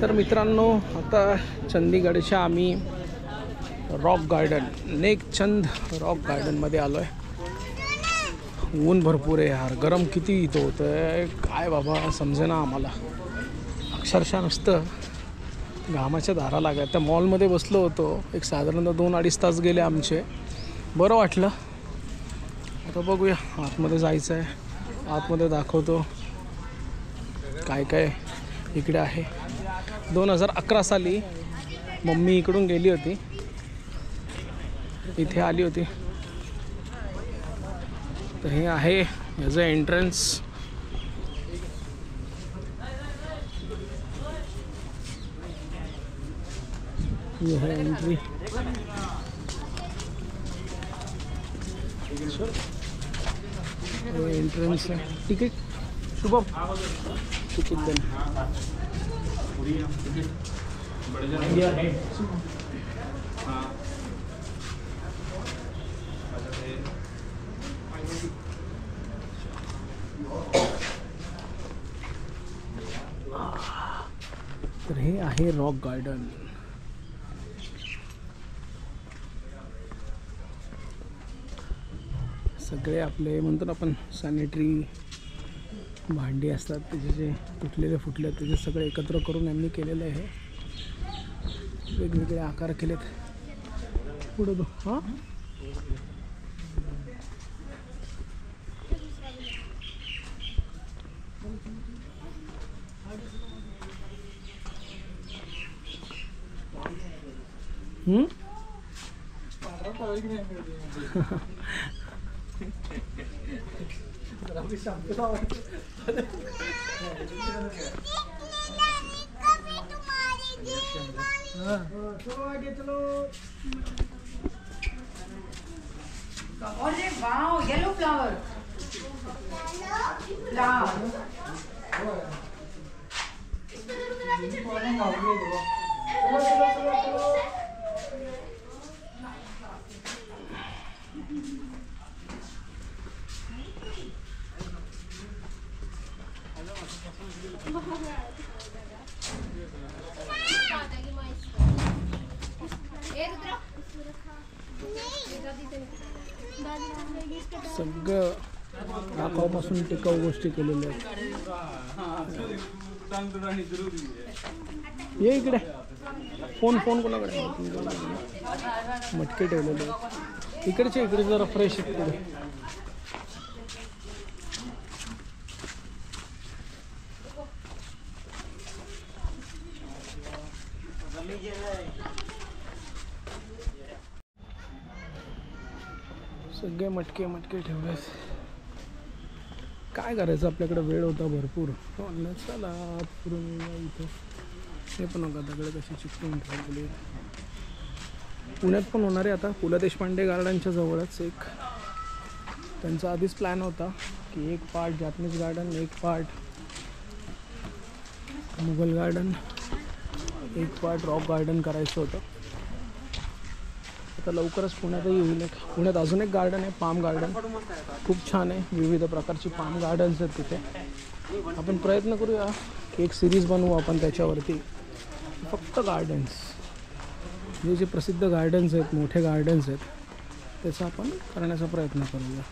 तर मित्रांनो, आता चंदीगडच्या आम्ही रॉक गार्डन, नेकचंद रॉक गार्डनमध्ये आलो आहे. ऊन भरपूर आहे यार, गरम किती इथं होतं आहे काय बाबा समजेना आम्हाला. अक्षरशः नुसतं घामाच्या धारा लागल्या. त्या मॉलमध्ये बसलो होतो, एक साधारणतः 2-2.5 तास गेले आमचे. बरं वाटलं. आता बघूया, आतमध्ये जायचं आहे. आतमध्ये दाखवतो काय काय इकडे आहे. 2011 साली मम्मी इकडून गेली होती, इथे आली होती. तर हे आहे याचं एंट्रन्स. ये है एंट्री. एंट्रेंस है. टिकट शुभम, टिकट देना. तर हे आहे रॉक गार्डन. सगळे आपले म्हणतो ना आपण सॅनिटरी भांडी असतात, त्याचे जे तुटलेले फुटले त्याचे सगळे एकत्र करून यांनी केलेलं आहे. वेगवेगळे आकार केलेत. पुढे दो. हां अरे वाव, येलो फ्लावर. सगळं लाकडापासून टिकाऊ गोष्टी केलेल्या आहेत. ये इकडे. फोन कोणाकडे? मटके ठेवलेले आहेत इकडचे. इकडे जरा फ्रेश आहेत. सगळे मटके ठेवले. काय करायचं, आपल्याकडे वेळ होता भरपूर. चला पुरून इथं. हे पण बघा दगड कशी चिकटून ठेवलेली. पुण्यात पण होणार आहे आता. पु ल देशपांडे गार्डनच्या जवळच एक त्यांचा आधीच प्लॅन होता की एक पार्ट जॅपनीज गार्डन, एक पार्ट मुघल गार्डन, एक पार्ट रॉक गार्डन करायचं होतं. आता लवकरच पुण्यातही येईल. पुण्यात अजून एक गार्डन आहे, पाम गार्डन. खूप छान आहे. विविध प्रकारची पाम गार्डन्स आहेत तिथे. आपण प्रयत्न करूया की एक सिरीज बनवू आपण त्याच्यावरती, फक्त गार्डन्स, जे प्रसिद्ध गार्डन्स आहेत, मोठे गार्डन्स आहेत, त्याचा आपण करण्याचा प्रयत्न करूया.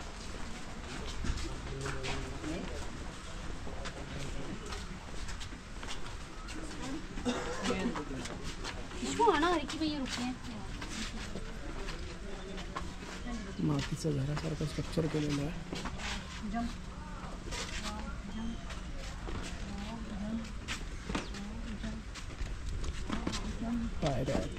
मातीचं घरासारखं स्ट्रक्चर केलेलं आहे. पायऱ्या आहेत.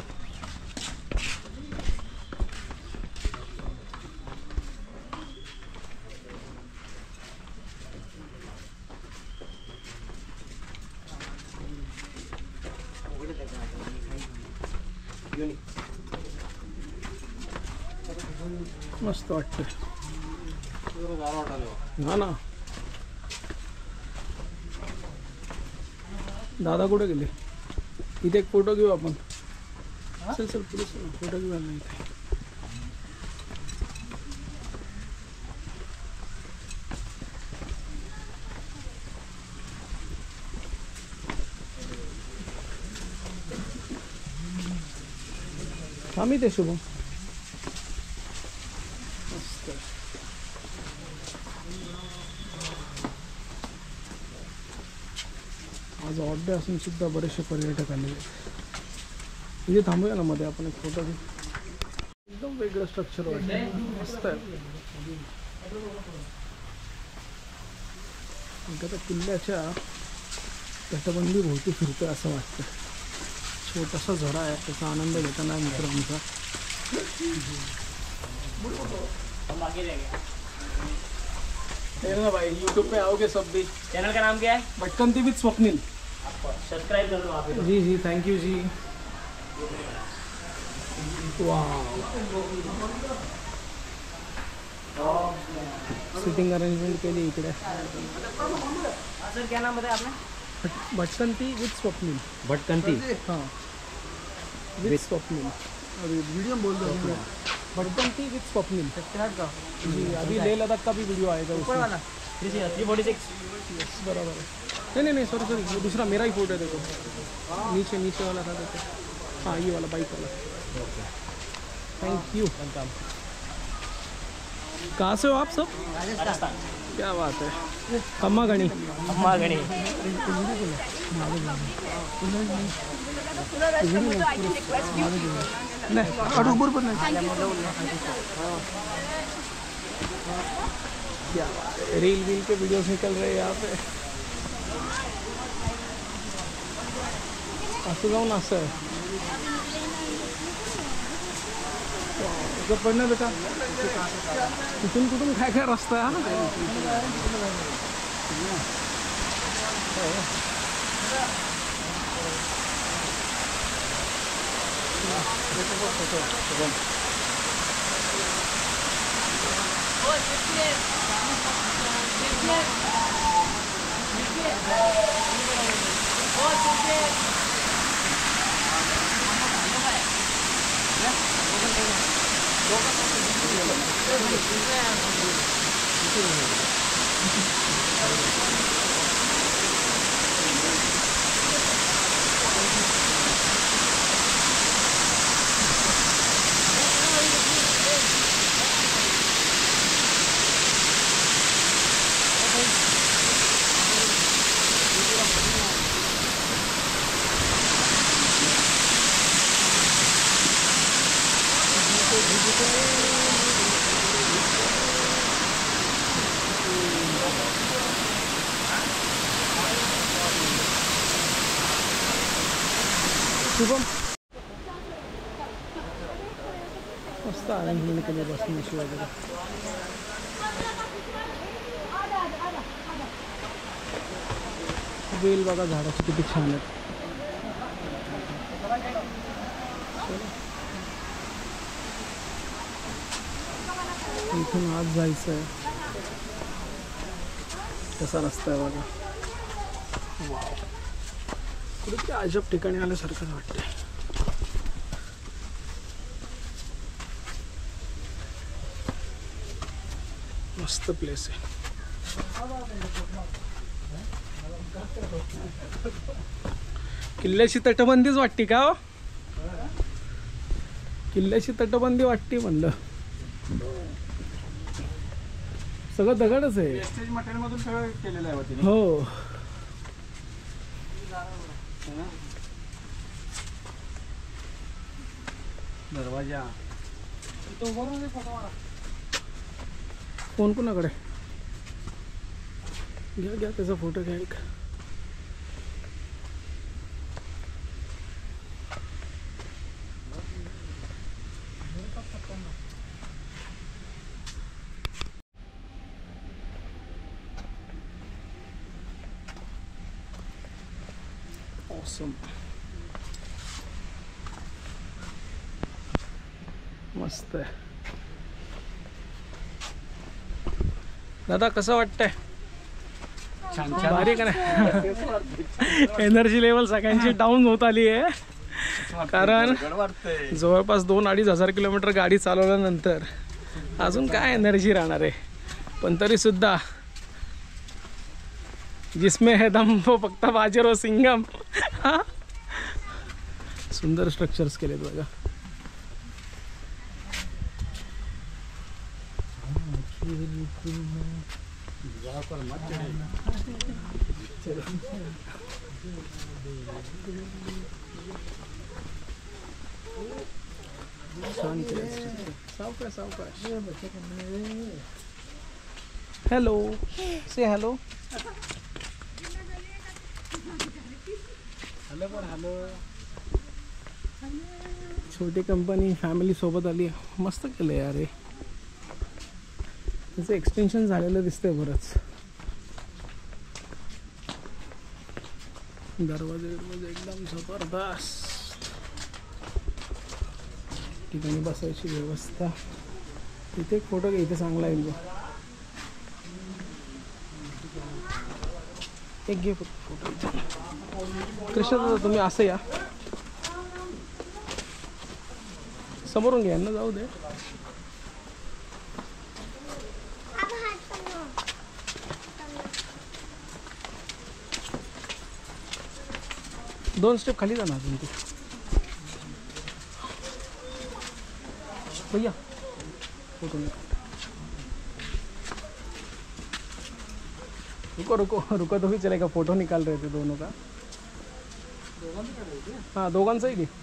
मस्त वाटतं. हा ना. दादा कुठे गेले? इथे एक फोटो घेऊ आपण. चल पुढे फोटो घेऊ ना इथे. आम्ही ते शुभम मस्त. आज ऑफ डे असून सुद्धा बरेचसे पर्यटक आले आहेत. इथे थांबूया ना मध्ये आपण एक फोटो घेऊ. एकदम वेगळं स्ट्रक्चर वाटतं, मस्त आहे. आता किल्ल्याच्या तटबंदी भोवती फिरतोय असं वाटतं. छोटासा झरा आहे, त्याचा आनंद घेताना मित्रांचा. भाई यूट्यूब पे आओगे सब भी. चैनल का नाम क्या है? भटकंती विद स्वप्निल. सब्सक्राइब कर लो वहाँ पे. जी जी थैंक यू जी. वाह सिटिंग अरेंजमेंट केली इकडे. सर क्या नाम बताया आपने? भटकंती विद स्वप्निल. भटकंती. हाँ विद स्वप्निल. अभी वीडियो में बोल दो. भटकंती विद स्वप्निल. जी अभी लेह लद्दाख का भी वीडियो आएगा ऊपर वाला 346. यस बराबर है. नहीं सॉरी वो दूसरा मेरा ही फोटो है. देखो नीचे वाला था देखो. हाँ ये वाला बाइक वाला. Thank you. कहाँ से हो आप सब? राजस्थान. क्या बात है. कम्मा गणी. अम्मा गणी. रील के वीडियोस निकल रहे हैं यहाँ पे. असं जाऊन असं पडणं बेटा. कुठून कुठून काय काय रस्ता आहे. शुभम मस्त अरेंजमेंट केलं बसण्याची वगैरे. वेल बघा झाडाची किती छान आहेत. इथून आज जायचं आहे. कसा रस्ता आहे बघा. वाव कुठेतरी अजब ठिकाणी आल्यासारखं वाटतंय. मस्त प्लेस आहे. किल्ल्याची तटबंदीच वाटते का हो? किल्ल्याची तटबंदी वाटते म्हणलं. सगळं दगडच आहे. वेस्टेज मटेरियल मधून सगळं केलेलं आहे. हो दरवाजा. फोन कोणाकडे घ्या त्याचा फोटो घ्या एक. ऑसम. मस्त आहे. दादा कसं वाटतंय? छान भारी का नाही? एनर्जी लेवल सगळ्यांची डाऊन होत आली आहे. कारण जवळपास 2-2.5 हजार किलोमीटर गाडी चालवल्यानंतर अजून काय एनर्जी राहणार आहे. पण तरीसुद्धा जिसमें है दम वो फक्त बाजीराव सिंघम. सुंदर स्ट्रक्चर्स केलेत बघा. शांत सावकाश सावकाश. हॅलो से हॅलो. छोटी कंपनी फॅमिली सोबत आली. मस्त केलं यार हे. त्याचं एक्सटेन्शन झालेलं दिसतंय बरंच. दरवाजे एकदम जबरदस्त. ठिकाणी बसायची व्यवस्था. इथे एक फोटो घे. इथे चांगला येईल बघ. एक घे फोटो. कृष्ण दादा तुम्ही असं या. समोरून घ्या ना. जाऊ दे. दोन स्टेप खाली जाणार अजून तू. भैया फोटो निकाल. रुको रुको रुको तो भी चलेगा. फोटो निकाल रहे थे दोनों का. हाँ दोघांचाही घे.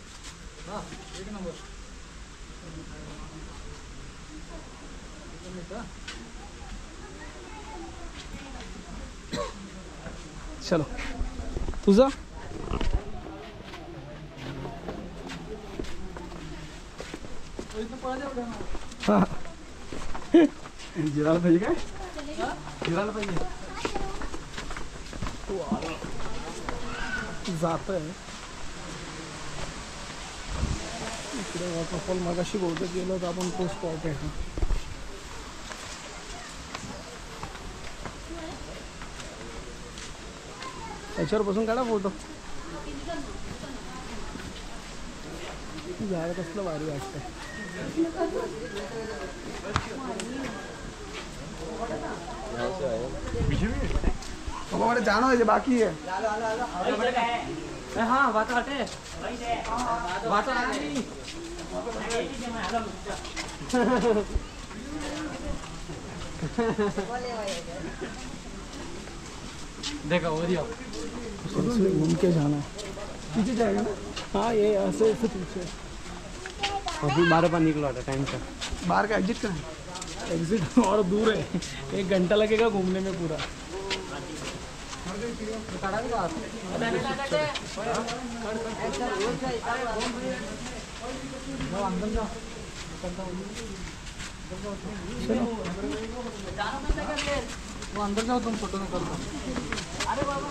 चलो तुझा. हाँ जिरायला पाहिजे काय. जिरायला पाहिजे. जात आहे इकडे वॉटरफॉल. मागाशी बहुतेक गेलो तर आपण तो स्पॉट आहे. त्याच्यावर बसून काढा फोटो. झाड कसलं भारी वाटतंय. हमारे जाना है बाकी है. हाँ बात हटे बात देखो घूम के जाना है. पीछे जाएगा ना. हाँ ये ऐसे ऐसे पीछे. अभी 12 पर निकला था टाइम से. बाहर का एग्जिट करें. एग्जिट और दूर है. 1 घंटा लगेगा घूमने में पूरा. वो अंदर जाओ तुम फोटो निकाल दो. अरे बाबा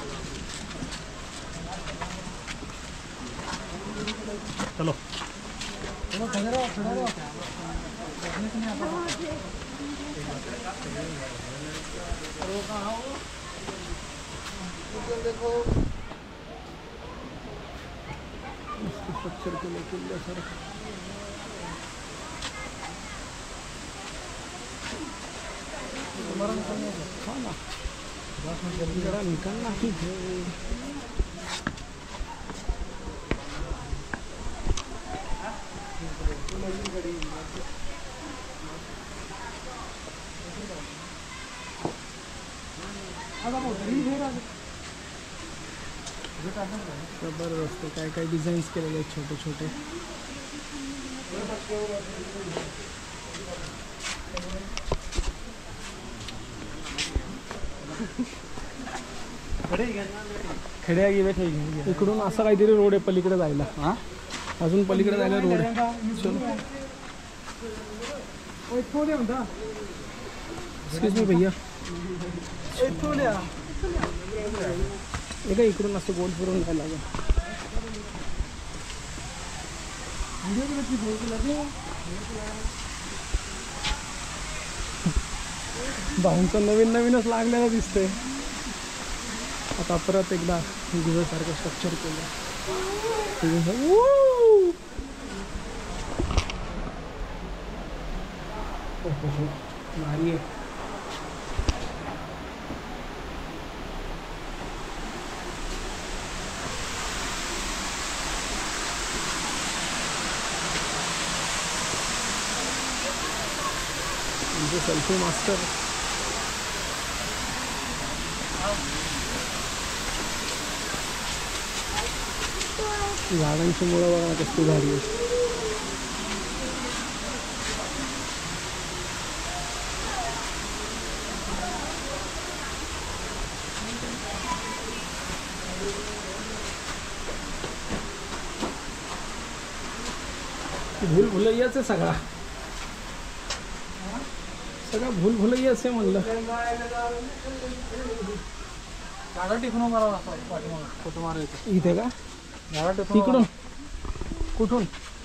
चलो खड़े रहो. देखो स्ट्रक्चर के लिए सर. हाँ ना जल्दी जरा निकलना ही है. जबरदस्त. काय काय डिझाईन्स केलेले आहेत छोटे छोटे. खड्या गेले ठीक. इकडून असं काहीतरी रोड आहे पलीकडे जायला. हां अजून पलीकडे जायला रोड आहे. चलो एक्सक्यूज मी भैया. हे काय इकडून असं गोल फिरून जायला लागेल. भाऊंचं नवीन नवीनच लागलेलं दिसतंय. आता परत एकदा गुहेसारखं स्ट्रक्चर केलं. भारी आहे. आमचे सेल्फी मास्टर. झाडांची मुळं बघा कसली भारी आहे. भूल भुलैयाच आहे सगळा. सगळा भूल भुलैयाच आहे म्हणलं. झाडा टिकून मारा फोटो मारायचं इथे का? झाडा टिकून तिकडून कुठून?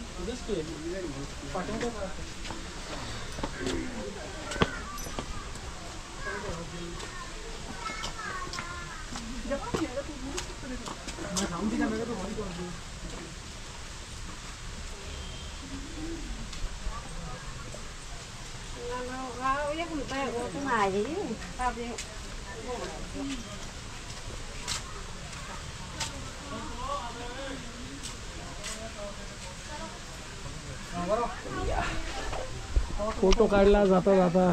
फोटो काढला जाता जाता.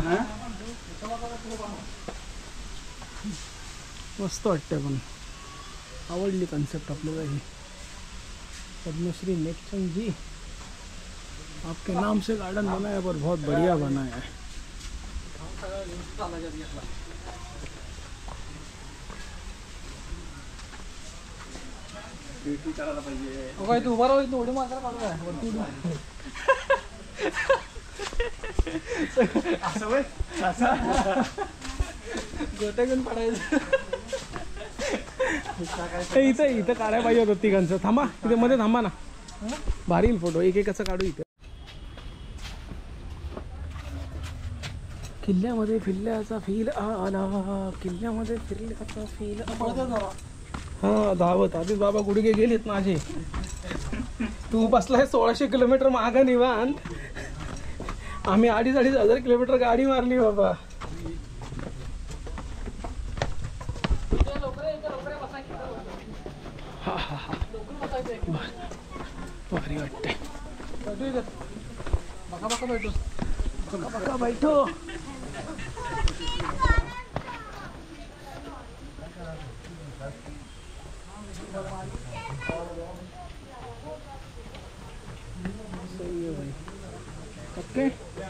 मस्त वाटतं पण आवडली कन्सेप्ट आपल्याला ही. पद्मश्री नेकचंद जी आपके नाम से गार्डन बनाया पर बहुत बढ़िया बनाया है. काय तू उभा राहू उडी मारा पाहिजे असं वय गोट्या घेऊन पडायचं. इथं इथं काढायला पाहिजे होतं तिघांचं. थांबा इथे मध्ये थांबा ना. भारी येईल फोटो. एक एकाचा काढू इथे. किल्ल्यामध्ये फिरल्याचा फील आला. किल्ल्यामध्ये फिरल्याचा फील आला. हा धावत आधीच बाबा गुडघे गेलेत माझे. तू बसलाय 1600 किलोमीटर मागं निवांत. आम्ही 2,500 किलोमीटर गाडी मारली बाबा. हा हा हा भारी वाटतंय. बघा बघा बैठो बघा बैठो. सही है भाई. ओके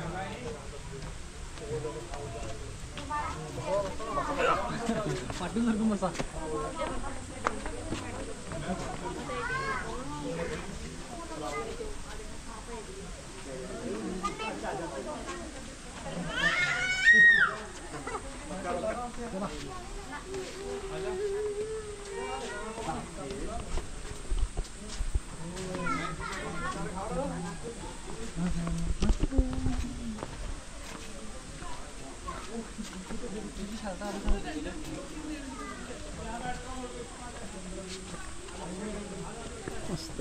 पाठवून सारखं मसा मस्त.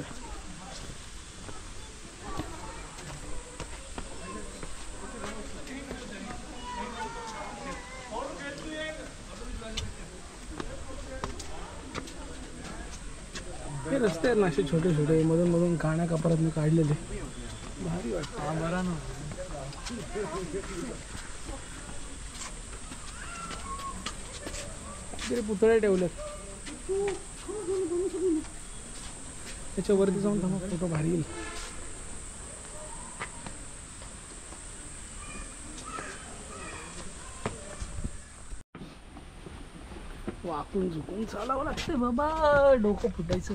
हे रस्ते आहेत ना असे छोटे छोटे मधून मधून गाण्या कपड्यात मी काढलेले. भारी वाटतं. हा बरा ना. तरी पुतळे ठेवलेत. त्याच्यावरती जाऊन थांबा फोटो भारी येईल. वाकून झुकून चालावं लागतं बाबा. डोकं फुटायचं.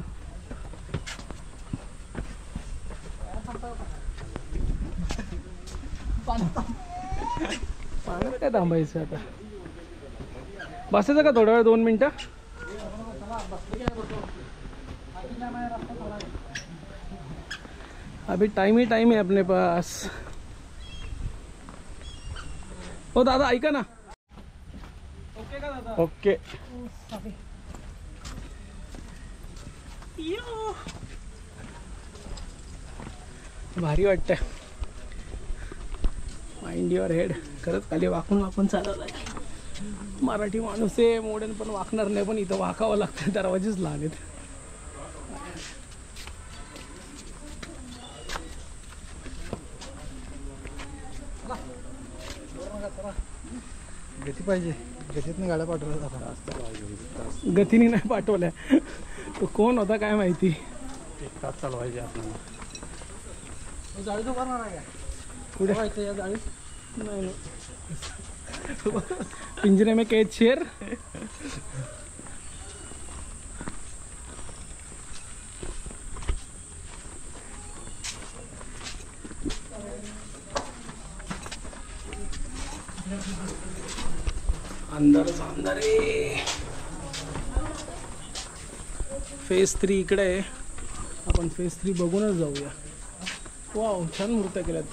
पाण्यात काय थांबायचं आता. बसायचं का थोडा वेळ 2 मिनिटं. अभी टाइम ही टाइम है अपने पास. ओ दादा ऐका ना. ओके का दादा? ओके. भारी वाटतंय. Mind your head. खरंच खाली वाकून वाकून चालवलं आहे. मराठी माणूस आहे मोडेन पण वाकणार नाही. पण इथं वाकावं लागतं. दरवाजेच लहान आहेत. गती पाहिजे, गतीतनं गाड्या पाठवल्या जातात. गतीने नाही पाठवल्या. तो कोण होता काय माहिती. 1 तास चालवायचे आपल्याला. जाळीत उभारणार आहे कुठे का या जाळीत? नाही पिंजरे में कैद शेर. अंदर अंदर फेज 3 इकडे आहे. आपण फेज 3 बघूनच जाऊया. वाव, छान मूर्त्या केल्यात.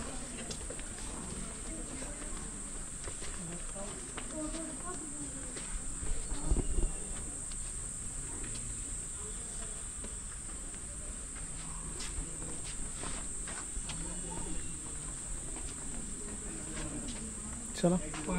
चला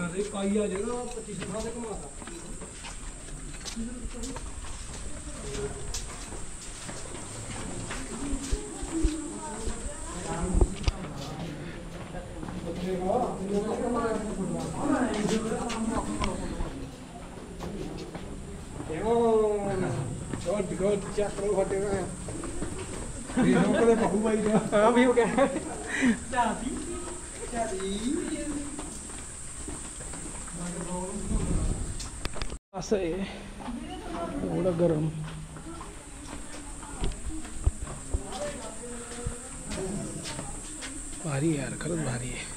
असं आहे. एवढं गरम. भारी आहे यार, खरंच भारी आहे.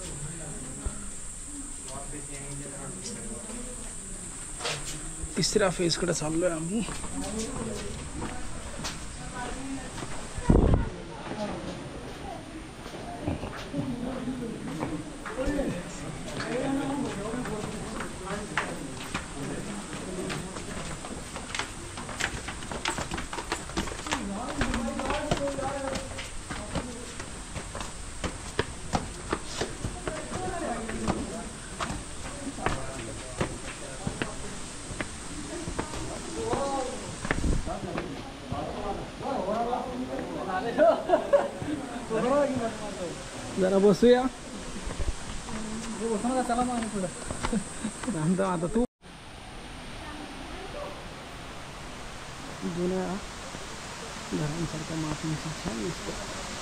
तिसऱ्या फेजकडे चाललोय आम्ही. जरा बसूया. चला मग पुढं. आता तू जुन्या घरांसारख्या मातींची छान दिसतं.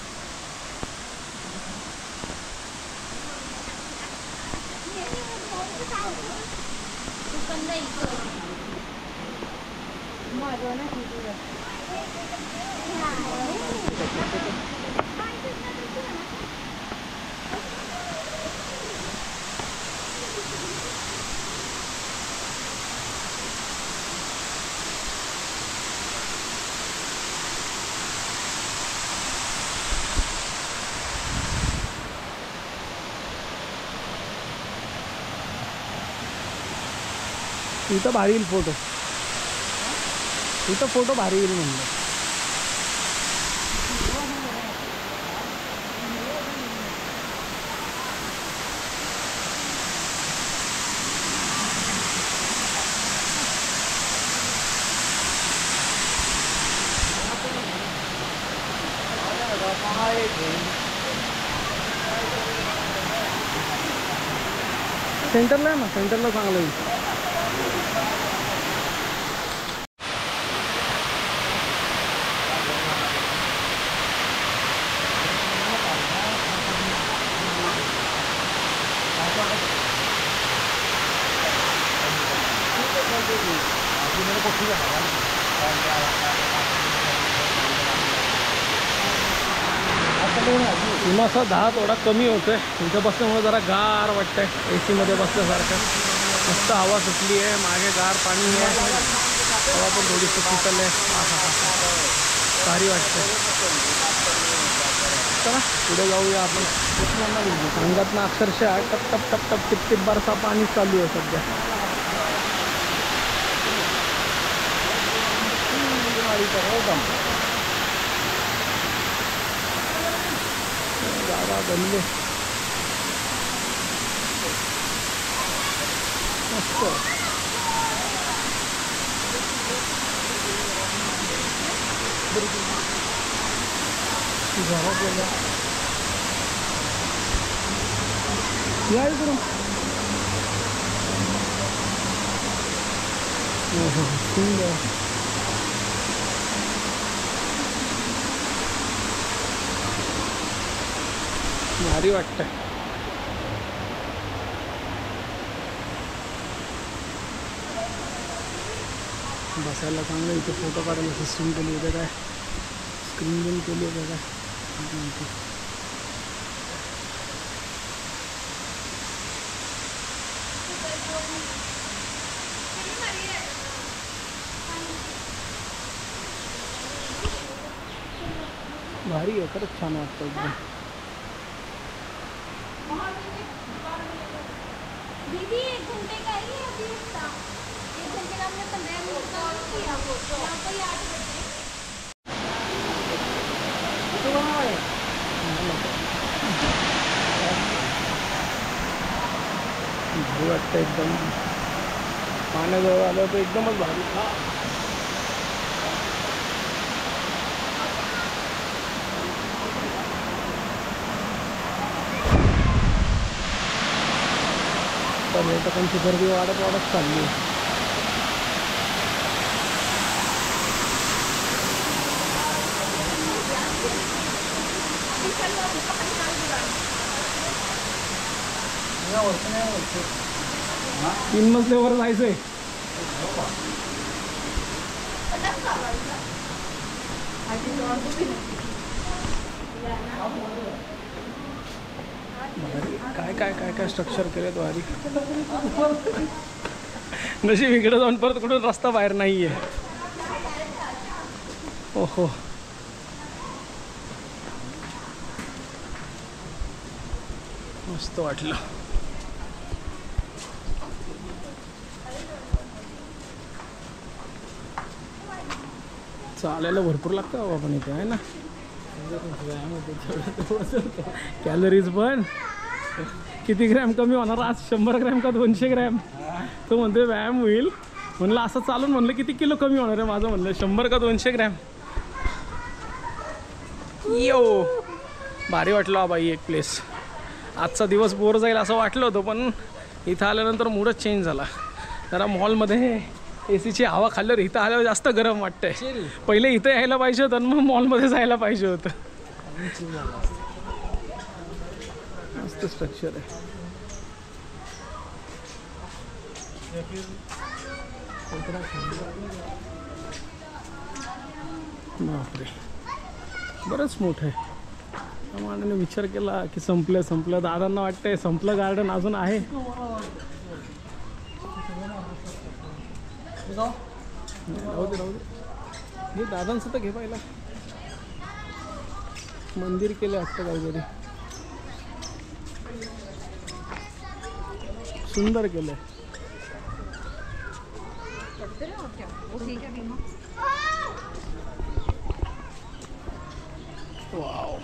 इथं भारी येईल फोटो. इथं फोटो भारी येईल म्हणलं. सेंटरला आहे ना, सेंटरला चांगलं येईल. उन्हाचा दहा थोडा कमी होतोय. इथं बसल्यामुळे जरा गार वाटतंय. AC मध्ये बसल्यासारखं. मस्त हवा सुटली आहे. मागे गार पाणी आहे. हवा पण थोडीशी शीतल आहे. भारी वाटतंय. चला पुढे जाऊया आपण. अंगातनं अक्षरशः टप टप टप टप टिप टिप बरसा पाणी चालू आहे सध्या. जागा बनले मस्त. या इकडून सुंदर. भारी वाटतंय. बसायला चांगलं इथे फोटो काढायला सिस्टम केली होते काय स्क्रीन बिन केली होते काय भारी आहे खरंच छान वाटतं एकदम. दीदी 1 घंटे का ही अभी था 1 घंटे का हमने 15 मिनट का किया वो यहाँ पर 8 बजे भारी वाटतं एकदम. पाण्याजवळ आलं तर एकदमच भारी. पर्यटकांची गर्दी वाढत चालली आहे. तीन मजल्यावर जायचंय. काय काय काय काय स्ट्रक्चर केले तो आधी. नशीब इकडे जाऊन परत कुठून रस्ता बाहेर नाहीये. ओहो मस्त वाटलं. चालायला भरपूर लागतं बाबा पण इथे आहे ना. कॅलरीज पण किती ग्रॅम कमी होणार आज 100 ग्रॅम का 200 ग्रॅम. तो म्हणतोय व्यायाम होईल. म्हणलं असं चालून म्हणलं किती किलो कमी होणार आहे माझं. म्हणलं 100 का 200 ग्रॅम. यो भारी वाटलं बाई एक प्लेस. आजचा दिवस बोर जाईल असं वाटलं होतं पण इथं आल्यानंतर मूडच चेंज झाला. जरा मॉलमध्ये एसीची हवा खाल्ल्यावर इथं आल्यावर जास्त गरम वाटतंय. पहिले इथं यायला पाहिजे होतं आणि मग मॉलमध्ये जायला पाहिजे होतं. मस्त स्ट्रक्चर आहे. बापरे बरंच मोठं आहे. मानाने विचार केला की संपलं. दादांना वाटतंय संपलं गार्डन अजून आहे. राहू दे हे दादांचं तर घे पाहिला. मंदिर केलं वाटतं काहीतरी सुंदर केलंय. वाव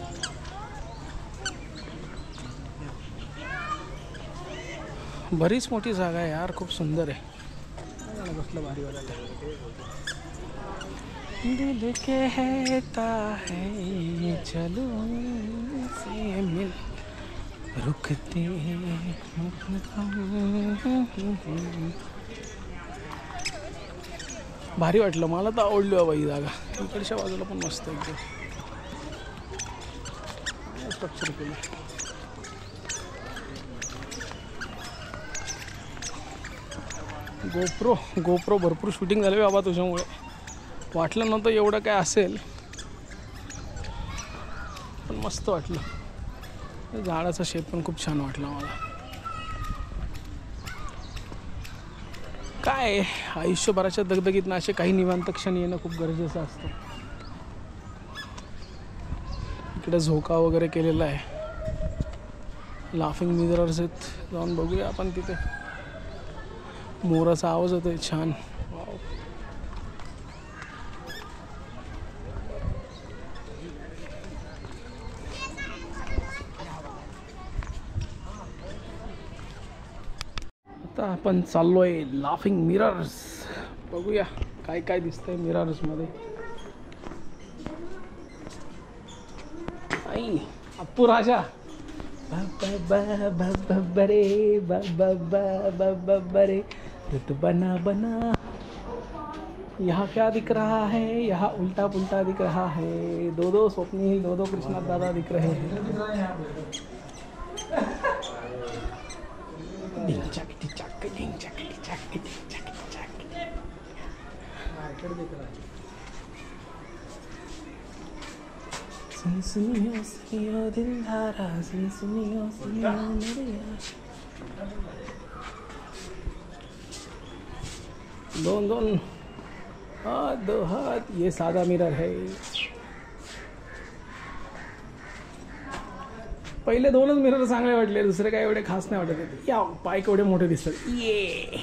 बरीच मोठी जागा आहे यार. खूप सुंदर आहे. कसलं भारी वाटत. दिल कहता है चलो से मिल रुकते. भारी वाटलं मला तर. आवडली बाबा ही जागा. इकडच्या बाजूला पण मस्त एकदम स्ट्रक्चर केलं. गोप्रो भरपूर शूटिंग झालं बाबा तुझ्यामुळे. वाटलं नव्हतं एवढं काय असेल पण मस्त वाटलं. झाडाचा शेप पण खूप छान वाटला मला. काय आयुष्यभराच्या दगदगीतनं असे काही निवांत क्षण येणं खूप गरजेचं असतं. इकडे झोका वगैरे केलेला आहे. लाफिंग मिरर्स आहेत. जाऊन बघूया आपण तिथे. मोराचा आवाज होतोय छान. आता आपण चाललोय लाफिंग मिरर्स. बघूया काय काय दिसतंय मिरर्स मध्ये. आई अप्पू राजा बरे ऋतु बना यहाँ क्या दिख रहा है? यहाँ उल्टा पुल्टा दिख रहा है। दो दो स्वप्निल, दो दो कृष्णा दादा दिख रहे हैं। डिंग चक टिक चक, डिंग चक टिक चक, डिंग चक टिक चक। मार्केट दिख रहा है। सुन सुनियो दिलधारा, सुन सुनियो मेरे यार। दोन दोन हाथ, दो हाथ, ये साधा मिरर है। पहिले दोनच मिरर चांगले वाटले, दुसरे काय एवढे खास नाही वाटत होते. या पाय केवढे मोठे दिसतात. ये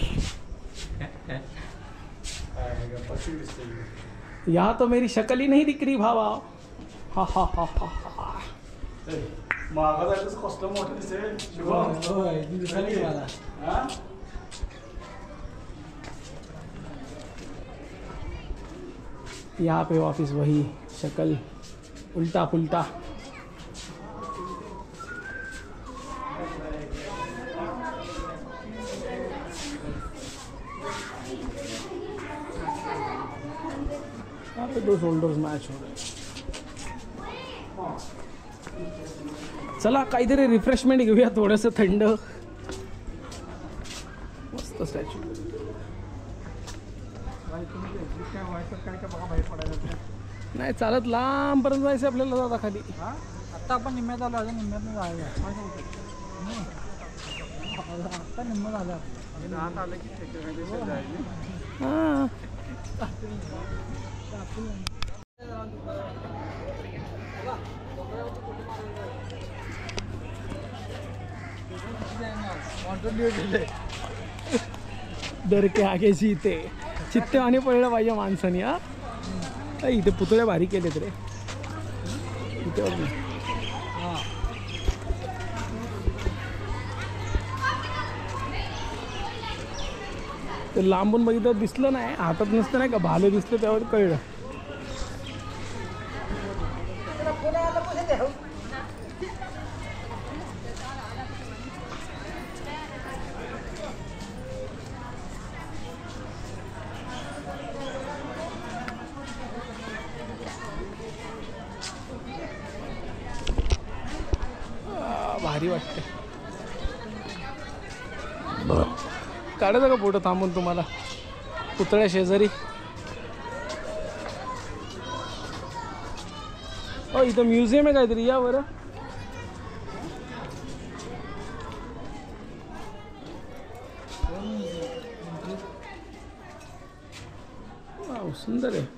यहाँ तो मेरी शक्ल ही नहीं दिख रही भावा. हा हा हा हा हा. मागा जायचं कसलं मोठं दिसेल शुभम. होय दिसायला की मला. हा यहाँ पे ऑफिस वही शक्ल उल्टा पुल्टा. यहाँ पे दो शोल्डर्स मैच हो रहे हैं. चला काहीतरी रिफ्रेशमेंट घेऊया, थोडंसं थंड. मस्त स्टॅच्यू. काय व्हायचं काय का बघा बाहेर पडायचं. नाही चालत लांबपर्यंत जायचं आपल्याला दादा खाली. हा आत्ता आपण निम्म्यात आलो, अजून निम्म्यात जायला. आत्ता निम्म झालं. आत आलं की हां डर के आगे जीते. चित्तेवाणी पडलं पाहिजे माणसाने. हा इथे पुतळे भारी केलेत रे इथे बघ ना. ते लांबून बघितलं दिसलं नाही, हातात नसतं नाही का, भाले दिसलं त्यावर कळलं. भारी वाटते. काढायचं का फोटो थांबून तुम्हाला पुतळ्या शेजारी? हो इथं म्युझियम आहे काहीतरी, या बरं. वाव सुंदर आहे.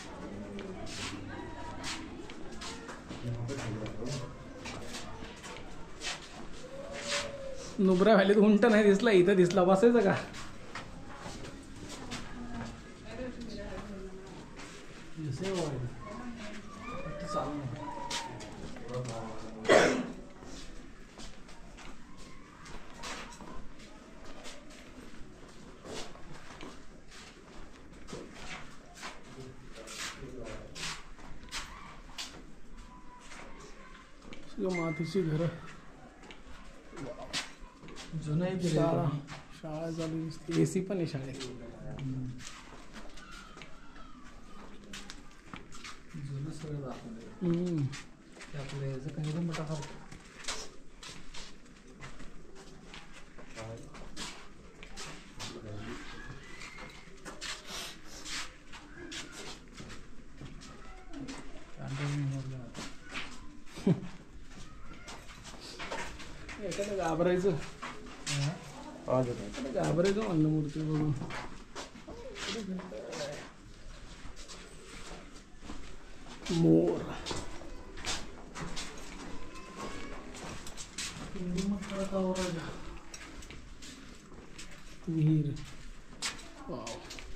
नुब्रा व्हॅलीत उंट नाही दिसला, इथं दिसला. बसायचं का? मातीची घरं. शाळा शाळा चालू दिसते. AC पण आहे शाळेत. जुनं सगळं दाखवलं. ते आपलं याचं काही मोठा हा एखादं घाबरायचं. घाबरायचं म्हणलं मूर्ती बघून. मोर विहीर. वाव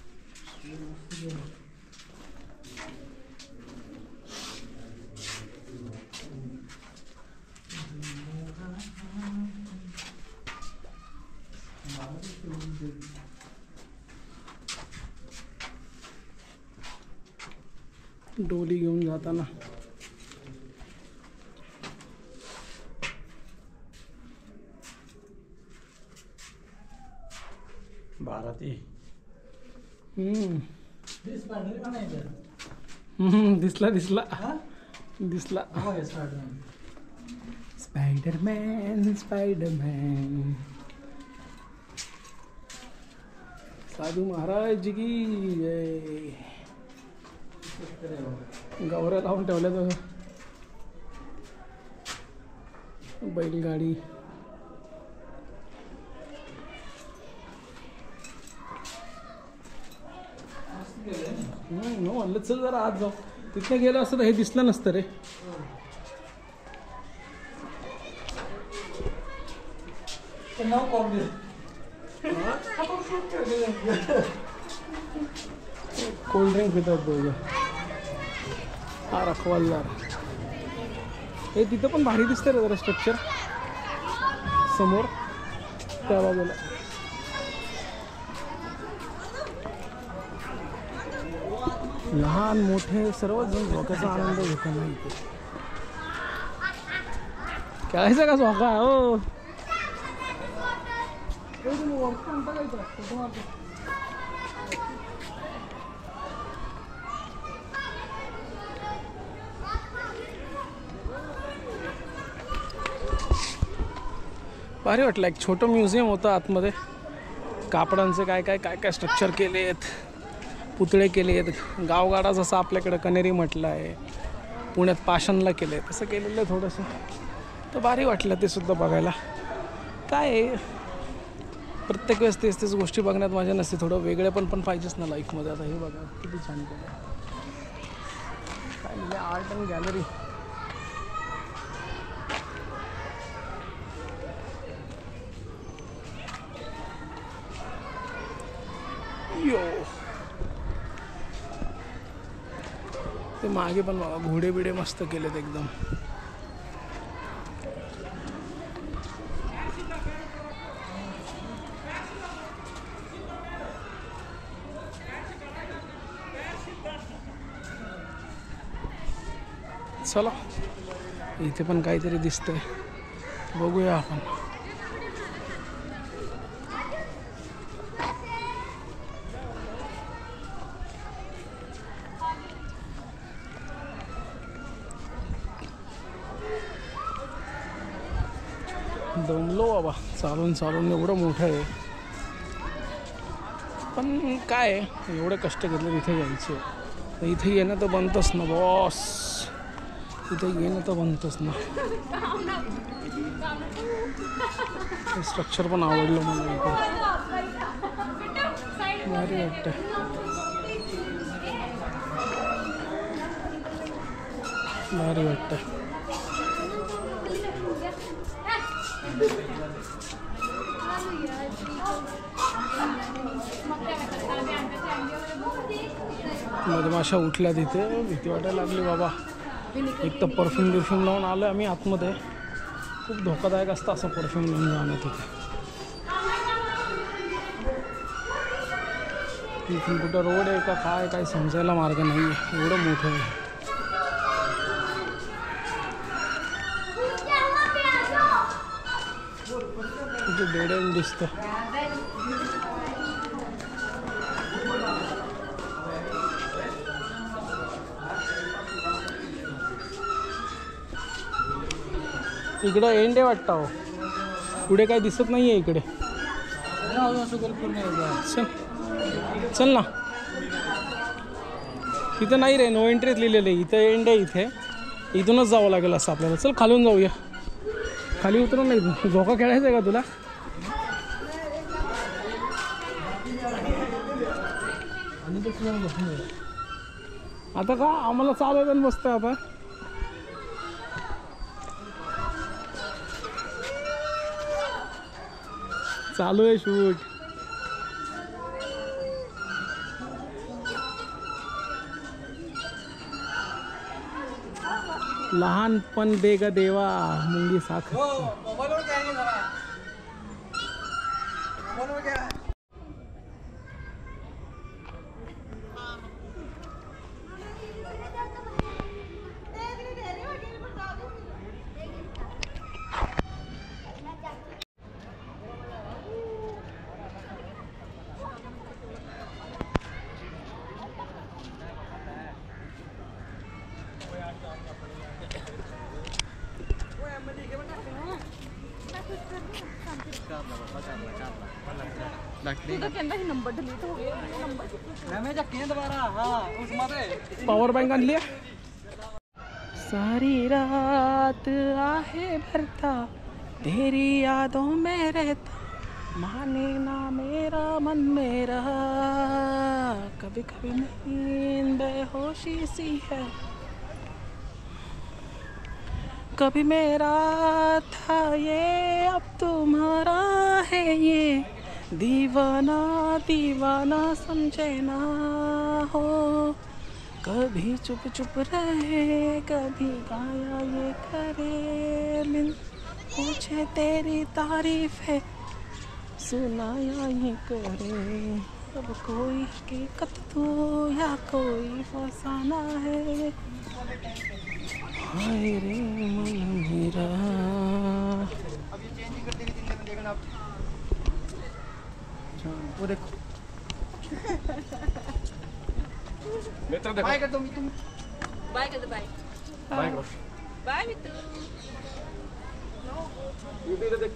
डोली घेऊन जाताना. भारती. दिसला दिसला दिसला. Spiderman Spiderman. साधू महाराज की जय. गवऱ्या लावून ठेवल्या तर बैलगाडी. म्हणलं चल जरा आत जाऊ. तिथनं गेलं असतं तर हे दिसलं नसतं रे. कोल्ड्रिंक पितात दोघं. हा रखवालदार. हे तिथं पण भारी दिसतंय रे जरा स्ट्रक्चर समोर त्या बाजूला. लहान मोठे सर्वजण झोक्याचा आनंद घेताना इथे. खेळायचं का झोका हो. भारी वाटलं. एक छोटं म्युझियम होतं आतमध्ये. कापडांचे काय काय काय काय स्ट्रक्चर केले आहेत, पुतळे केले आहेत. गावगाडा जसं आपल्याकडं कनेरी म्हटलं आहे, पुण्यात पाषाणला केलं आहे तसं केलेलं आहे थोडंसं. तर भारी वाटलं ते सुद्धा बघायला. काय आहे, प्रत्येक वेळेस तेच तेच गोष्टी बघण्यात मजा नसते. थोडं वेगळे पण पाहिजेच ना लाईफमध्ये. आता हे बघा किती छान केलं. काय म्हणजे आर्ट अँड गॅलरी. यो ते मागे पण बघा घोडे बिडे मस्त केलेत एकदम. चला इथे पण काहीतरी दिसतंय, बघूया आपण. दमलो बाबा चालून चालून. एवढं मोठं आहे पण काय एवढे कष्ट घेतले तिथे यायचे. तर इथे येणं तर बनतंच ना बॉस. इथे येणं तर बनतंच ना. हे स्ट्रक्चर पण आवडलं मला. इथे भारी वाटतं. भारी वाटतं. मधमाशा उठल्या तिथे. भीती वाटायला लागली बाबा. एक तर परफ्यूम लावून आलो आम्ही आतमध्ये. खूप धोकादायक असतं असं परफ्यूम लावून जाणं तिथे. इथून कुठं रोड आहे का काय काही समजायला मार्ग नाही आहे. एवढं मोठं आहे. तिथे डेड एंड दिसतं. इकडं एंड आहे वाटतं. हो पुढे काही दिसत नाही आहे इकडे. चल चल ना. तिथं नाही रे, नो एंट्रीच लिहिलेलं आहे. इथं एंड आहे. इथे इथूनच जावं लागेल असं आपल्याला. चल खालून जाऊया. खाली उतरून नाही. झोका खेळायचं आहे का तुला? आता का आम्हाला चालवायला मस्त आहे. आता चालू आहे शूट. लहानपण दे ग देवा मुंगी साखर. तू तो कहता ही नंबर डिलीट हो गया नंबर मैं जक्के दोबारा हाँ उस माते पॉवर बैंक आणली आहे. सारी रात आहे भरता तेरी यादों में रहता माने ना मेरा मन मेरा कभी कभी नींद बेहोशी सी है कभी मेरा था ये अब तुम्हारा है ये दीवाना दीवाना समझे ना हो कभी चुप चुप रहे कभी गाया ये करे बिन पूछे तेरी तारीफ है सुनाया ये करे अब कोई हकीकत तो या कोई फसाना है हाय रे मन मेरा. वो देखो मित्र देखो बाय कर तुम बाय कर बाय बाय करो बाय मित्र यूट्यूब देख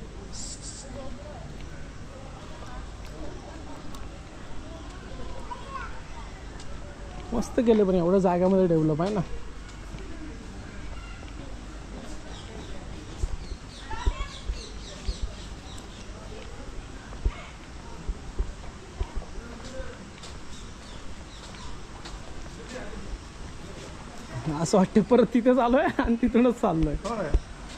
मस्त केले पण एवढ्या जागामध्ये डेव्हलप आहे ना. असं वाटतं परत तिथे चालू आहे आणि तिथूनच चाललोय. होय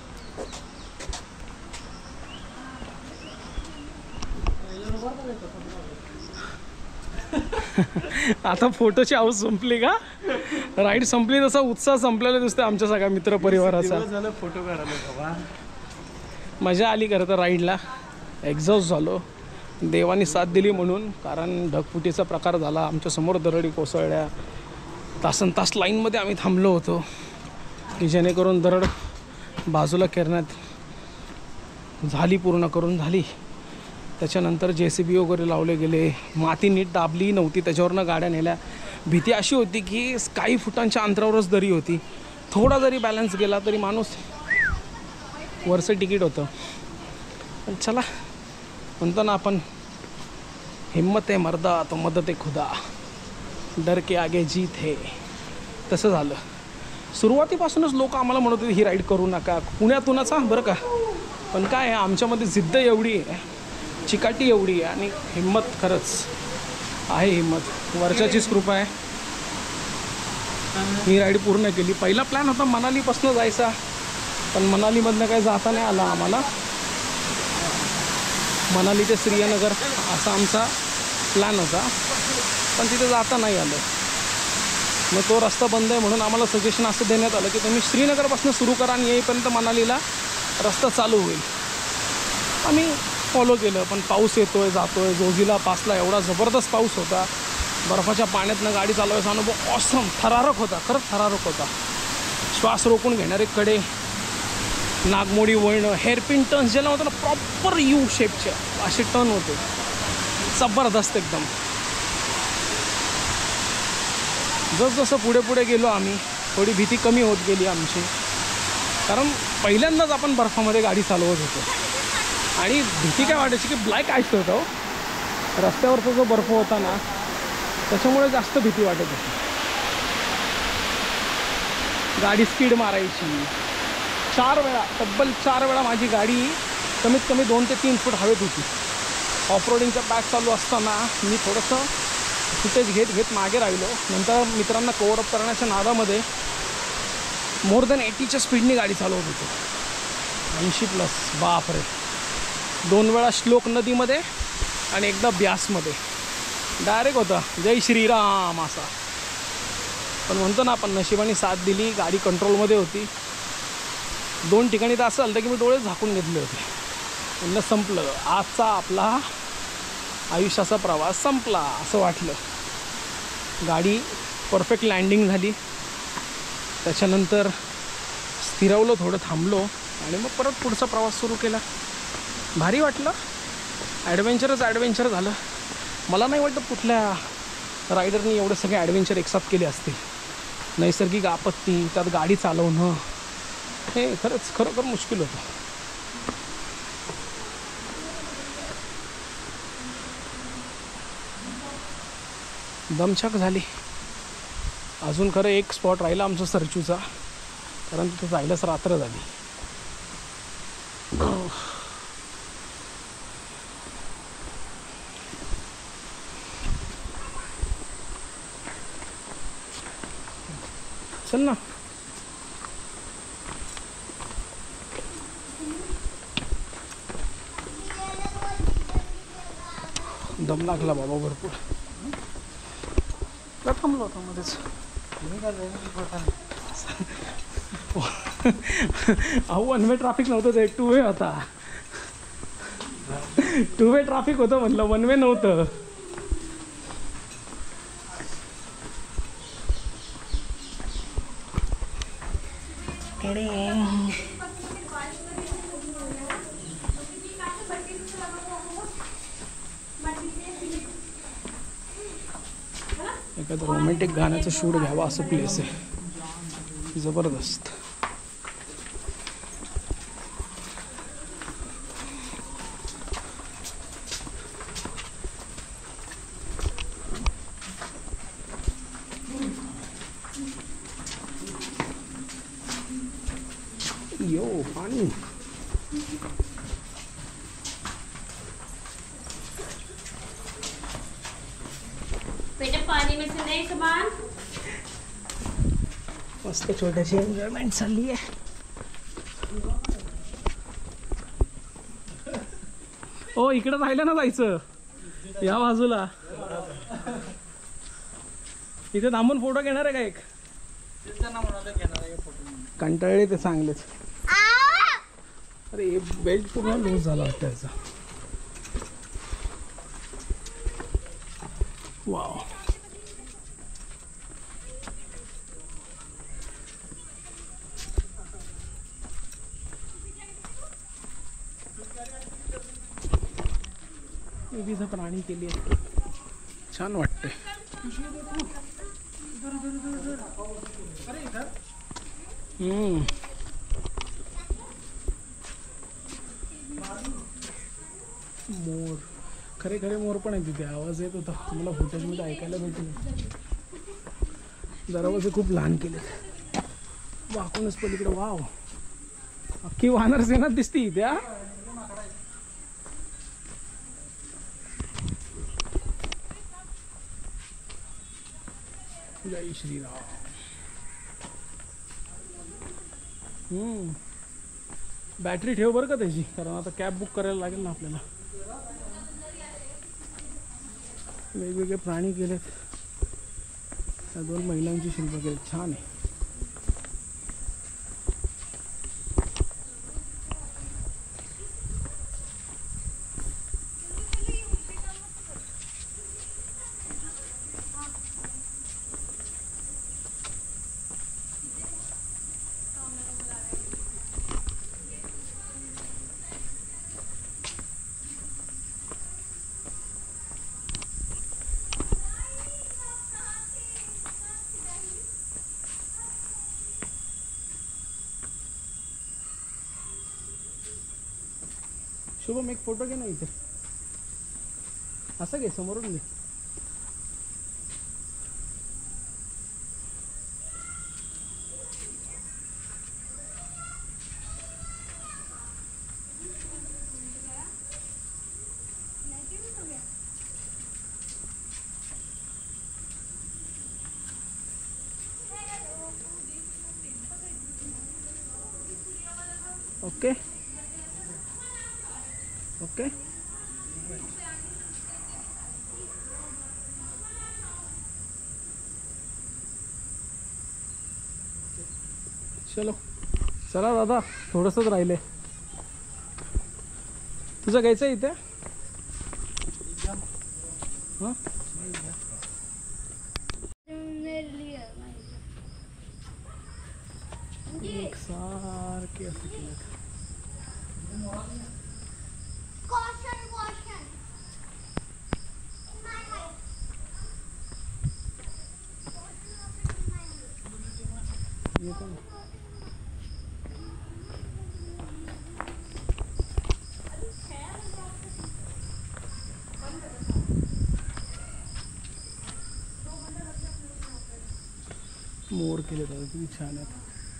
आता फोटोची हाऊस संपली का राईड संपली तसा उत्साह संपलेला दिसतोय आमच्या सगळ्या मित्र परिवाराचा. दिवस झालं फोटो काढायला बाबा मजा आली खरं तर राईडला. एक्झॉस्ट झालो देवानी साथ दिली म्हणून कारण ढगफुटीचा प्रकार झाला आमच्यासमोर दरडी कोसळल्या तासन तास लाईनमध्ये आम्ही थांबलो होतो की जेणेकरून दरड बाजूला करण्यात झाली पूर्ण करून झाली. त्याच्यानंतर JCB वगैरे लावले गेले माती नीट दाबली नव्हती त्याच्यावरनं गाड्या नेल्या. भीती अशी होती की काही फुटांच्या अंतरावरच दरी होती थोडा जरी बॅलन्स गेला तरी माणूस वरचं तिकीट होतं. पण चला म्हणतो ना आपण हिम्मत आहे मर्दा तो मदत आहे खुदा डर के आगे जीत है तसं झालं. सुरुवातीपासूनच लोक आम्हाला म्हणत होते ही राईड करू नका पुण्यातूनच बरं का पण काय आहे आमच्यामध्ये जिद्द एवढी आहे चिकाटी एवढी आहे आणि हिम्मत खरंच आहे हिम्मत वर्षाचीच कृपा आहे ही राईड पूर्ण केली. पहिला प्लॅन होता मनालीपासून जायचा पण मनालीमधनं काही जाता नाही आला आम्हाला. मनाली ते श्रीनगर असा आमचा प्लॅन होता पण तिथे जाता नाही आलं. मग तो रस्ता बंद आहे म्हणून आम्हाला सजेशन असं देण्यात आलं की तुम्ही श्रीनगरपासून सुरू करा आणि येईपर्यंत मनालीला रस्ता चालू होईल. आम्ही फॉलो केलं पण पाऊस येतोय जातोय. जोजिला पासला एवढा जबरदस्त पाऊस होता बर्फाच्या पाण्यातनं गाडी चालवायचा अनुभव ऑसम थरारक होता खरंच थरारक होता. श्वास रोखून घेणारे कडे नागमोडी वळणं हेअरपिन टर्न्स ज्याला होतं ना प्रॉपर यू शेपचे असे टर्न होते जबरदस्त एकदम. जसजसं पुढे पुढे गेलो आम्ही थोडी भीती कमी होत गेली आमची कारण पहिल्यांदाच आपण बर्फामध्ये गाडी चालवत होतो आणि भीती काय वाटायची की ब्लॅक आईस होतं हो रस्त्यावरचा जो बर्फ होता ना त्याच्यामुळे जास्त भीती वाटत होती. गाडी स्पीड मारायची 4 वेळा तब्बल 4 वेळा माझी गाडी कमीत कमी 2 ते 3 फूट हवेत होती. ऑफरोडिंगचा बॅग चालू असताना मी थोडंसं फुटेज घेत मागे राहिलो. नंतर मित्रांना कव्हरअप करण्याच्या नादामध्ये मोर दॅन 80च्या स्पीडनी गाडी चालवत होतो 80+ बापरे. 2 वेळा श्लोक नदीमध्ये आणि एकदा ब्यासमध्ये डायरेक्ट होता जय श्रीराम असा. पण म्हणतो ना आपण नशिबाने साथ दिली गाडी कंट्रोलमध्ये होती. 2 ठिकाणी तर असं झालं की मी डोळे झाकून घेतले होते म्हणलं संपलं आजचा आपला आयुष्याचा प्रवास संपला असं वाटलं. गाडी परफेक्ट लँडिंग झाली त्याच्यानंतर स्थिरवलं थोडं थांबलो आणि मग परत पुढचा प्रवास सुरू केला. भारी वाटलं ॲडव्हेंचर झालं. मला नाही वाटत कुठल्या रायडरनी एवढे सगळे ॲडव्हेंचर एकसाथ केले असतील. नैसर्गिक आपत्ती त्यात गाडी चालवणं हे खरोखर मुश्किल होतं. दमछाक झाली. अजून खरं एक स्पॉट राहिला आमचा सरचूचा, कारण तिथे जायलाच रात्र झाली. चल ना. दम लागला बाबा भरपूर. का थांबलो होता मध्येच. अहो वन वे ट्रॅफिक नव्हतं, ते 2 वे होता. 2 वे ट्रॅफिक होतं म्हटलं, 1 वे नव्हतं. एखादं रोमॅन्टिक गाण्याचं शूट घ्यावा असं प्लेस आहे, जबरदस्त. यो पानी. बेटा पानी में से नहीं सामान. मस्त छोट्याशी एन्जॉयमेंट चालली आहे. ओ इकडे राहिलं ना जायचं, या बाजूला. इथे थांबून फोटो घेणार आहे का एक? कंटाळले ते चांगलेच. अरे बेल्ट पूर्ण लूज झाला वाटतं याचा. वाव. विविध प्राणी केली छान वाटते. मोर, खरे खरे मोर पण आहे तिथे. आवाज येत होता, मला फुटेजमध्ये ऐकायला भेटेल. दरवाजे खूप लहान केलेत. वाकूनच पलीकडे. वाव, अख्खी वानर सेना दिसती इथे. जय श्रीराम. बॅटरी ठेव बरं का त्याची, कारण आता कॅब बुक करायला लागेल ना आपल्याला. वेगवेगळे प्राणी केलेत. त्या 2 महिलांची शिल्प केलेत. छान आहे. शुभम एक फोटो घे ना इथे. असं घे, समोरून घे. Okay okay. चलो चला दादा, थोडंसंच राहिले. तुझं घ्यायचं आहे इथे? हां एक सारखे असं केलं. मोर केले तर किती छान आहेत.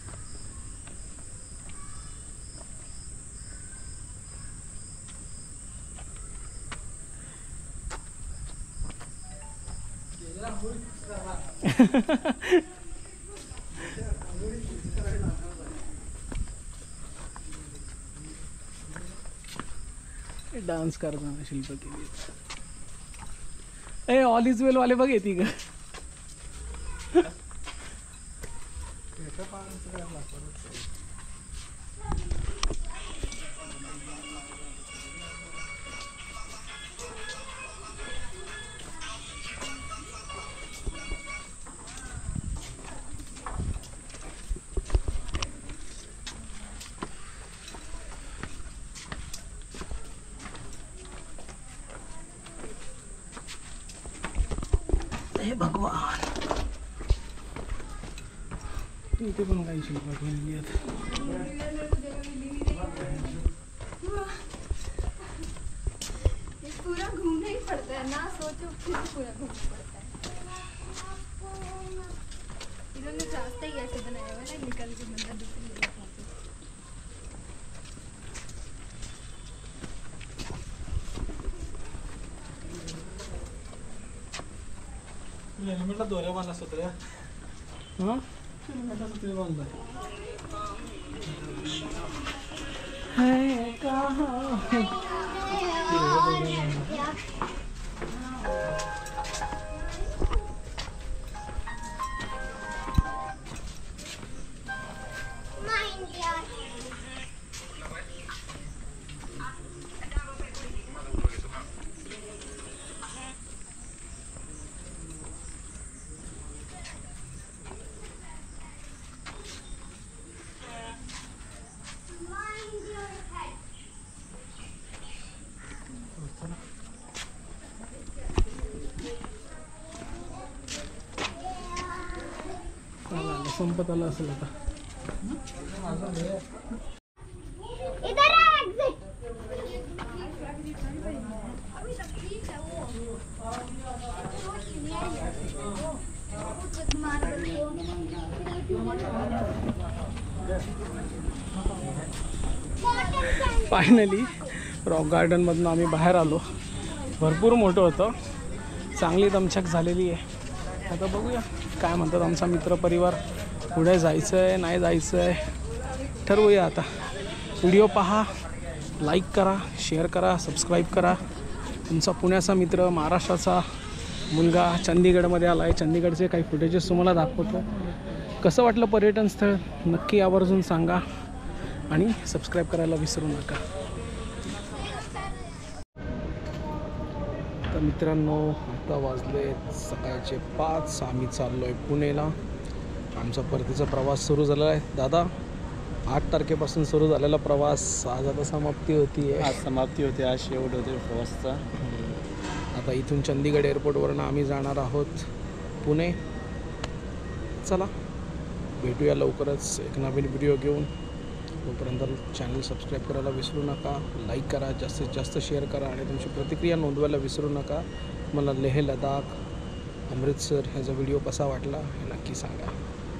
डान्स करताना शिल्प केली. ए ऑल इज वेल वाले बघ येते का. हे भगवान. इथे पण काही शिल्प केलेली आहेत. पूरा घूमना ही पड़ता है ना, सोचो फिर पूरा घूमना पड़ता है. इन्होंने रास्ता ही ऐसे बनाया हुआ है ना, निकल के बंदा दूसरी जगह पहुंचे. हेल्मेटला दोऱ्या बांधला असतो रे. हां हेल्मेटला सुतळे बांधला. है कहाँ संपत आला असेल आता. इधर है एग्जिट. फायनली रॉक गार्डनमधून आम्ही बाहेर आलो. भरपूर मोठं होतं, चांगली दमछाक झालेली आहे. आता बघूया काय म्हणतात आमचा मित्रपरिवार. पुढे जायचं आहे नाही जायचं आहे ठरवूया आता. व्हिडिओ पहा, लाईक करा, शेअर करा, सबस्क्राईब करा. तुमचा पुण्याचा मित्र, महाराष्ट्राचा मुलगा चंदीगडमध्ये आला आहे. चंदीगडचे काही फुटेजेस तुम्हाला दाखवतो. कसं वाटलं पर्यटन स्थळ नक्की आवर्जून सांगा आणि सबस्क्राईब करायला विसरू नका. तर मित्रांनो आता वाजले सकाळचे 5. आम्ही चाललो आहे पुणेला. आमचा परतीचा प्रवास सुरू झाला आहे. दादा 8 तारखेपासून सुरू झालेला प्रवास आज आता समाप्ती होती आहे. आज समाप्ती होते, आज शेवट होते प्रवासचा. आता इथून चंदीगड एअरपोर्टवरून आम्ही जाणार आहोत पुणे. चला भेटूया लवकरच एक नवीन व्हिडिओ घेऊन. तोपर्यंत चॅनल सबस्क्राईब करायला विसरू नका, लाईक करा, जास्तीत जास्त शेअर करा आणि तुमची प्रतिक्रिया नोंदवायला विसरू नका. मला लेह लडाख, अमृतसर ह्याचा व्हिडिओ कसा वाटला हे नक्की सांगा.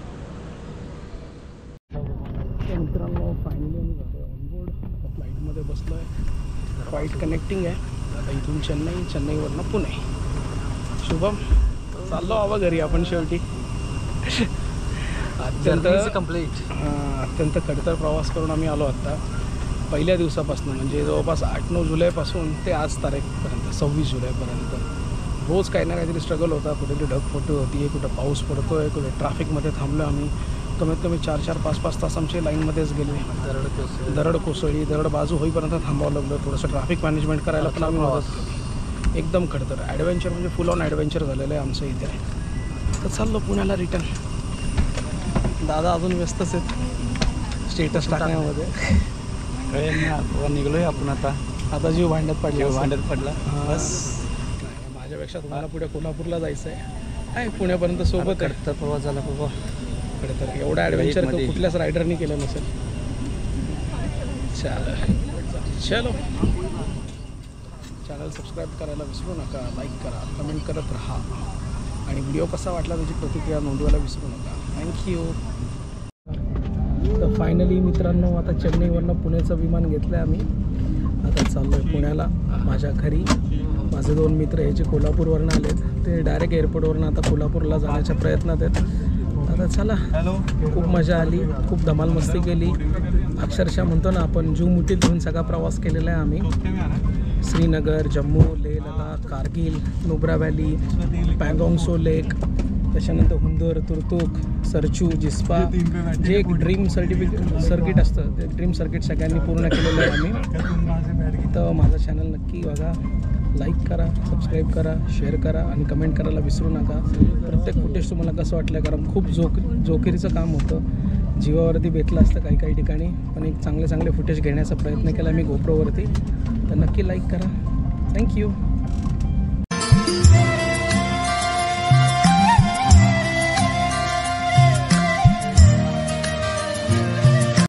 मित्रांनो फायनली आम्ही झालो ऑनबोर्ड. आता फ्लाईटमध्ये बसलो आहे. फ्लाईट कनेक्टिंग आहे आता इथून चेन्नई, चेन्नईवरनं पुणे. शुभम चाललो हवा घरी आपण शेवटी. अत्यंत खडतर प्रवास करून आम्ही आलो आत्ता. पहिल्या दिवसापासून म्हणजे जवळपास 8-9 जुलैपासून ते आज तारीखपर्यंत 26 जुलैपर्यंत रोज काही ना काहीतरी स्ट्रगल होता. कुठेतरी ढगफुटी होती, कुठं पाऊस पडतो आहे, कुठे ट्रॅफिकमध्ये थांबलो आम्ही. कमीत कमी 4-4, 5-5 तास आमचे लाईनमध्येच गेले. दरड कोसळली, दरड बाजू होईपर्यंत थांबावं लागलं. थोडंसं ट्रॅफिक मॅनेजमेंट करायला पण आम्ही मदत केली. एकदम खडतर ॲडव्हेंचर म्हणजे फुल ऑन ॲडव्हेंचर झालेलं आहे आमचं इथे. तर चाललो पुण्याला रिटर्न. दादा अजून व्यस्तच आहेत स्टेटस टाकण्यामध्ये. निघलोय आपण आता जीव भांड्यात पडला बस. माझ्यापेक्षा तुम्हाला पुढे कोल्हापूरला जायचं आहे. पुण्यापर्यंत सोबत आहे. तर प्रवास झाला बाबा तर एवढा ॲडव्हेंचर कुठल्याच रायडरनी केलं नसेल. चलो चॅनल सबस्क्राईब करायला विसरू नका, लाईक करा, कमेंट करत राहा. आणि व्हिडिओ कसा वाटला त्याची प्रतिक्रिया नोंदवायला विसरू नका. थँक्यू. तर फायनली मित्रांनो आता चेन्नईवरनं पुण्याचं विमान घेतलं आहे आम्ही. आता चाललो आहे पुण्याला माझ्या घरी. माझे 2 मित्र हे जे कोल्हापूरवरनं आलेत ते डायरेक्ट एअरपोर्टवरनं आता कोल्हापूरला जाण्याच्या प्रयत्नात आहेत. आता चला, खूप मजा आली, खूप धमाल मस्ती केली. अक्षरशः म्हणतो ना आपण जीव मुठीत घेऊन सगळा प्रवास केलेला आहे आम्ही. श्रीनगर, जम्मू, लेह लडाख, कारगिल, नुब्रा व्हॅली, पँगॉंग सो लेक, त्याच्यानंतर हुंदर, तुर्तुक, सरचू, जिस्पा, जे एक ड्रीम सर्किट असतं ते ड्रीम सर्किट सगळ्यांनी पूर्ण केलेलं आहे आम्ही. तर माझं चॅनल नक्की बघा, लाईक करा, सबस्क्राईब करा, शेअर करा आणि कमेंट करायला विसरू नका. प्रत्येक फुटेज तुम्हाला कसं वाटलं, कारण खूप जोकिरीचं काम होतं. जीवावरती भेटलं असतं काही ठिकाणी, पण एक चांगले फुटेज घेण्याचा प्रयत्न केला मी गोप्रोवरती. तर नक्की लाईक करा. थँक्यू.